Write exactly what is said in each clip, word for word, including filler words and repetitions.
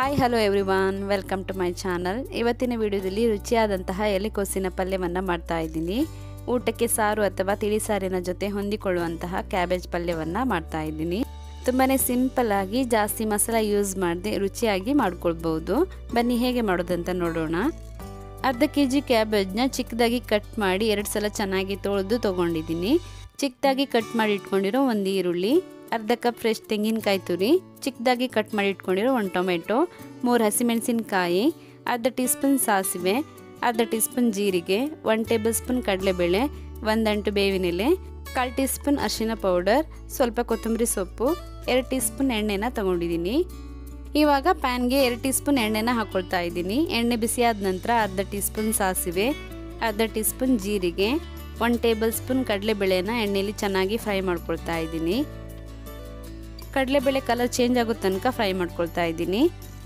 Hi hello everyone, welcome to my channel. ಇವತ್ತಿನ ವಿಡಿಯೋದಲ್ಲಿ ರುಚಿಯಾದಂತಹ ಎಲೆಕೋಸಿನ ಪಲ್ಯವನ್ನು ಮಾಡ್ತಾ ಇದ್ದೀನಿ. ಊಟಕ್ಕೆ ಸಾರು ಅಥವಾ ತಿಳಿ ಸಾರಿನ ಜೊತೆ ಹೊಂದಿಕೊಳ್ಳುವಂತಹ ಕ್ಯಾಬೇಜ್ ಪಲ್ಯವನ್ನು ಮಾಡ್ತಾ ಇದ್ದೀನಿ. ತುಂಬಾ ಸಿಂಪಲ್ ಆಗಿ ಜಾಸ್ತಿ ಮಸಾಲ ಯೂಸ್ ಮಾಡದೆ ರುಚಿಯಾಗಿ ಮಾಡ್ಕೊಳ್ಬಹುದು. ಬನ್ನಿ ಹೇಗೆ ಮಾಡೋದಂತ ನೋಡೋಣ. ಅರ್ಧ ಕೆ ಜಿ ಕ್ಯಾಬೇಜ್ನ ಚಿಕ್ಕದಾಗಿ ಕಟ್ ಮಾಡಿ ಎರಡು ಸಲ ಚೆನ್ನಾಗಿ ತೊಳೆದು ತೊಗೊಂಡಿದ್ದೀನಿ. ಚಿಕ್ಕದಾಗಿ ಕಟ್ ಮಾಡಿ ಇಟ್ಕೊಂಡಿರೋ ಒಂದು ಈರುಳ್ಳಿ, ಅರ್ಧ ಕಪ್ ಫ್ರೆಶ್ ತೆಂಗಿನಕಾಯಿ ತುರಿ, ಚಿಕ್ಕದಾಗಿ ಕಟ್ ಮಾಡಿ ಇಟ್ಕೊಂಡಿರೋ ಒಂದು ಟೊಮೆಟೊ, ಮೂರು ಹಸಿಮೆಣಸಿನಕಾಯಿ, ಅರ್ಧ ಟೀ ಸ್ಪೂನ್ ಸಾಸಿವೆ, ಅರ್ಧ ಟೀ ಸ್ಪೂನ್ ಜೀರಿಗೆ, ಒಂದು ಟೇಬಲ್ ಸ್ಪೂನ್ ಕಡಲೆಬೇಳೆ, ಒಂದಂಟು ಬೇವಿನೆಲೆ, ಕಾಲು ಟೀ ಸ್ಪೂನ್ ಅರಿಶಿನ ಪೌಡರ್, ಸ್ವಲ್ಪ ಕೊತ್ತಂಬರಿ ಸೊಪ್ಪು, ಎರಡು ಟೀ ಸ್ಪೂನ್ ಎಣ್ಣೆನ ತೊಗೊಂಡಿದ್ದೀನಿ. ಇವಾಗ ಪ್ಯಾನ್ಗೆ ಎರಡು ಟೀ ಸ್ಪೂನ್ ಎಣ್ಣೆನ ಹಾಕ್ಕೊಳ್ತಾ ಇದ್ದೀನಿ. ಎಣ್ಣೆ ಬಿಸಿಯಾದ ನಂತರ ಅರ್ಧ ಟೀ ಸ್ಪೂನ್ ಸಾಸಿವೆ, ಅರ್ಧ ಟೀ ಸ್ಪೂನ್ ಜೀರಿಗೆ, ಒಂದು ಟೇಬಲ್ ಸ್ಪೂನ್ ಕಡಲೆಬೇಳೆನ ಎಣ್ಣೆಯಲ್ಲಿ ಚೆನ್ನಾಗಿ ಫ್ರೈ ಮಾಡ್ಕೊಳ್ತಾ ಇದ್ದೀನಿ. ಕಡಲೆಬೇಳೆ ಕಲರ್ ಚೇಂಜ್ ಆಗೋ ತನಕ ಫ್ರೈ ಮಾಡ್ಕೊಳ್ತಾ ಇದ್ದೀನಿ.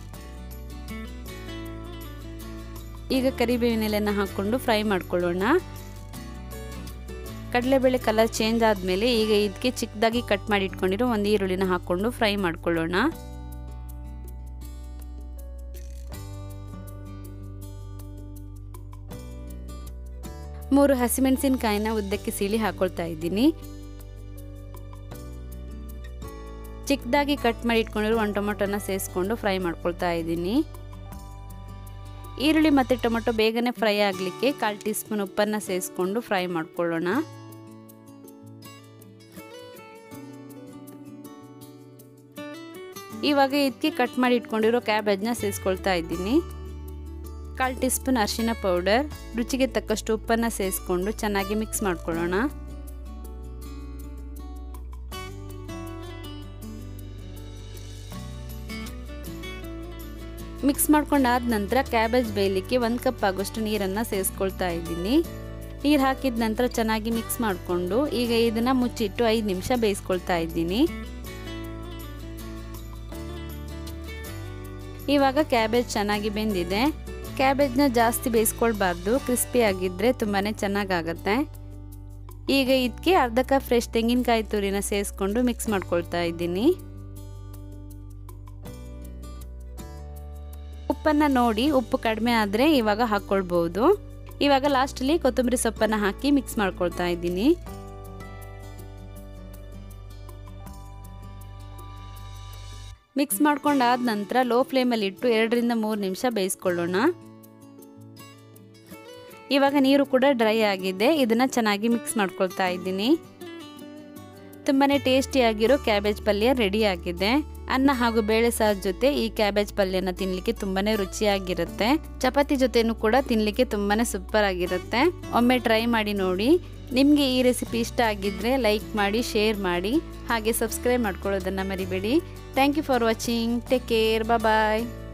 ಈಗ ಕರಿಬೇವಿನ ಎಲೆನ ಹಾಕ್ಕೊಂಡು ಫ್ರೈ ಮಾಡ್ಕೊಳ್ಳೋಣ. ಕಡಲೆಬೇಳೆ ಕಲರ್ ಚೇಂಜ್ ಆದಮೇಲೆ ಈಗ ಇದಕ್ಕೆ ಚಿಕ್ಕದಾಗಿ ಕಟ್ ಮಾಡಿ ಇಟ್ಕೊಂಡಿರೋ ಒಂದು ಈರುಳ್ಳಿನ ಹಾಕ್ಕೊಂಡು ಫ್ರೈ ಮಾಡ್ಕೊಳ್ಳೋಣ. ಮೂರು ಹಸಿಮೆಣಸಿನಕಾಯಿನ ಉದ್ದಕ್ಕೆ ಸೀಳಿ ಹಾಕೊಳ್ತಾ ಇದ್ದೀನಿ. ಚಿಕ್ಕದಾಗಿ ಕಟ್ ಮಾಡಿ ಇಟ್ಕೊಂಡಿರೋ ಒಂದು ಟೊಮೆಟೊನ ಸೇರಿಸ್ಕೊಂಡು ಫ್ರೈ ಮಾಡ್ಕೊಳ್ತಾ ಇದ್ದೀನಿ. ಈರುಳ್ಳಿ ಮತ್ತು ಟೊಮೆಟೊ ಬೇಗನೆ ಫ್ರೈ ಆಗಲಿಕ್ಕೆ ಕಾಲು ಟೀ ಸ್ಪೂನ್ ಉಪ್ಪನ್ನು ಸೇರಿಸ್ಕೊಂಡು ಫ್ರೈ ಮಾಡ್ಕೊಳ್ಳೋಣ. ಇವಾಗ ಇದಕ್ಕೆ ಕಟ್ ಮಾಡಿ ಇಟ್ಕೊಂಡಿರೋ ಕ್ಯಾಬೇಜ್ನ ಸೇರಿಸ್ಕೊಳ್ತಾ ಇದ್ದೀನಿ. ಕಾಲು ಟೀ ಸ್ಪೂನ್ ಅರಿಶಿನ ಪೌಡರ್, ರುಚಿಗೆ ತಕ್ಕಷ್ಟು ಉಪ್ಪನ್ನು ಸೇರಿಸ್ಕೊಂಡು ಚೆನ್ನಾಗಿ ಮಿಕ್ಸ್ ಮಾಡ್ಕೊಳ್ಳೋಣ. ಮಿಕ್ಸ್ ಮಾಡ್ಕೊಂಡಾದ ನಂತರ ಕ್ಯಾಬೇಜ್ ಬೇಯಲಿಕ್ಕೆ ಒಂದು ಕಪ್ ಆಗೋಷ್ಟು ನೀರನ್ನು ಸೇರಿಸ್ಕೊಳ್ತಾ ಇದ್ದೀನಿ. ನೀರು ಹಾಕಿದ ನಂತರ ಚೆನ್ನಾಗಿ ಮಿಕ್ಸ್ ಮಾಡಿಕೊಂಡು ಈಗ ಇದನ್ನು ಮುಚ್ಚಿಟ್ಟು ಐದು ನಿಮಿಷ ಬೇಯಿಸ್ಕೊಳ್ತಾ ಇದ್ದೀನಿ. ಇವಾಗ ಕ್ಯಾಬೇಜ್ ಚೆನ್ನಾಗಿ ಬೆಂದಿದೆ. ಕ್ಯಾಬೇಜ್ನ ಜಾಸ್ತಿ ಬೇಯಿಸ್ಕೊಳ್ಬಾರ್ದು, ಕ್ರಿಸ್ಪಿ ಆಗಿದ್ದರೆ ತುಂಬಾ ಚೆನ್ನಾಗಾಗತ್ತೆ. ಈಗ ಇದಕ್ಕೆ ಅರ್ಧ ಕಪ್ ಫ್ರೆಶ್ ತೆಂಗಿನಕಾಯಿ ತುರಿನ ಸೇರಿಸ್ಕೊಂಡು ಮಿಕ್ಸ್ ಮಾಡ್ಕೊಳ್ತಾ ಇದ್ದೀನಿ. ಉಪ್ಪನ್ನು ನೋಡಿ, ಉಪ್ಪು ಕಡಿಮೆ ಆದರೆ ಇವಾಗ ಹಾಕ್ಕೊಳ್ಬೋದು. ಇವಾಗ ಲಾಸ್ಟಲ್ಲಿ ಕೊತ್ತಂಬರಿ ಸೊಪ್ಪನ್ನು ಹಾಕಿ ಮಿಕ್ಸ್ ಮಾಡ್ಕೊಳ್ತಾ ಇದ್ದೀನಿ. ಮಿಕ್ಸ್ ಮಾಡ್ಕೊಂಡಾದ ನಂತರ ಲೋ ಫ್ಲೇಮಲ್ಲಿ ಇಟ್ಟು ಎರಡರಿಂದ ಮೂರು ನಿಮಿಷ ಬೇಯಿಸ್ಕೊಳ್ಳೋಣ. ಇವಾಗ ನೀರು ಕೂಡ ಡ್ರೈ ಆಗಿದೆ. ಇದನ್ನು ಚೆನ್ನಾಗಿ ಮಿಕ್ಸ್ ಮಾಡ್ಕೊಳ್ತಾ ಇದ್ದೀನಿ. ತುಂಬಾ ಟೇಸ್ಟಿಯಾಗಿರೋ ಕ್ಯಾಬೇಜ್ ಪಲ್ಯ ರೆಡಿ ಆಗಿದೆ. ಅನ್ನ ಹಾಗೂ ಬೇಳೆ ಸಾರು ಜೊತೆ ಈ ಕ್ಯಾಬೇಜ್ ಪಲ್ಯನ ತಿನ್ನಲಿಕ್ಕೆ ತುಂಬಾ ರುಚಿಯಾಗಿರುತ್ತೆ. ಚಪಾತಿ ಜೊತೆನೂ ಕೂಡ ತಿನ್ನಲಿಕ್ಕೆ ತುಂಬಾ ಸೂಪರ್ ಆಗಿರುತ್ತೆ. ಒಮ್ಮೆ ಟ್ರೈ ಮಾಡಿ ನೋಡಿ. ನಿಮಗೆ ಈ ರೆಸಿಪಿ ಇಷ್ಟ ಆಗಿದ್ದರೆ ಲೈಕ್ ಮಾಡಿ, ಶೇರ್ ಮಾಡಿ, ಹಾಗೆ ಸಬ್ಸ್ಕ್ರೈಬ್ ಮಾಡ್ಕೊಳ್ಳೋದನ್ನು ಮರಿಬೇಡಿ. Thank you for watching. Take care. Bye.